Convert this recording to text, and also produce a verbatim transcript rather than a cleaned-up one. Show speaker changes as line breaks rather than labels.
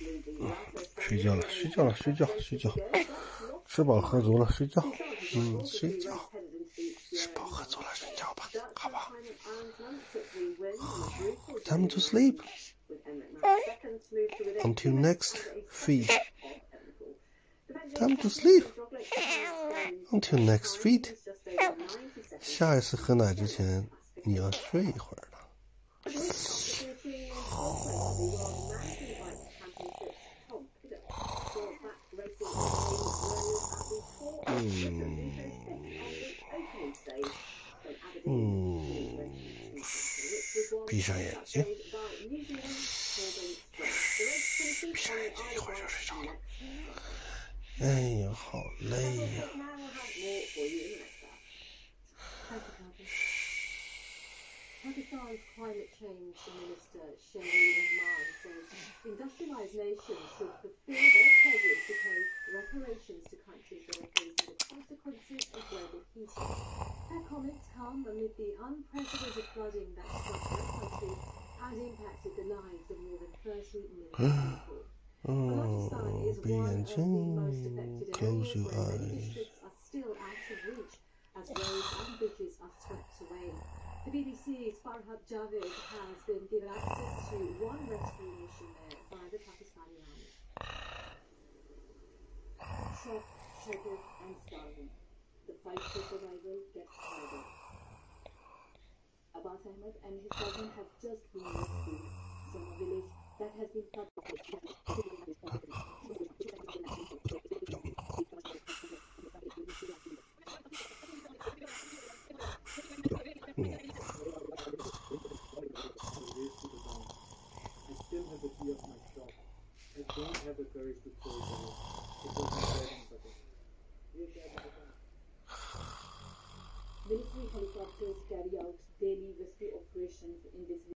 睡觉了，睡觉了，睡觉，睡觉，吃饱喝足了，睡觉，嗯，睡觉，吃饱喝足了，睡觉吧，好不好 ？Time to sleep. Until next feed. Time to sleep. Until next feed. 下一次喝奶之前，你要睡一会儿了。嗯嗯，闭上眼睛，闭上眼睛，一会儿就睡着了。哎呀，好累呀！
Pakistan's climate change minister Shahid Rahman says industrialized nations should fulfill their pledges to pay reparations to countries that are facing the consequences of global heating. Her comments come amid the unprecedented flooding that struck their country and impacted the lives of more than thirty million people.
Oh, be attention. Close your eyes.
Are still out of reach as roads and bridges are swept away. The B B C's Farhad Javed has been given access to one rescue mission there by the Pakistani army. Shock, shattered and starving, the fight for survival gets harder. Abbas Ahmed and his cousin have just been rescued from a village that has been cut off.
The key of my shop. I don't have the courage to close it. It was my bread and butter.
Military helicopters carry out daily rescue operations in this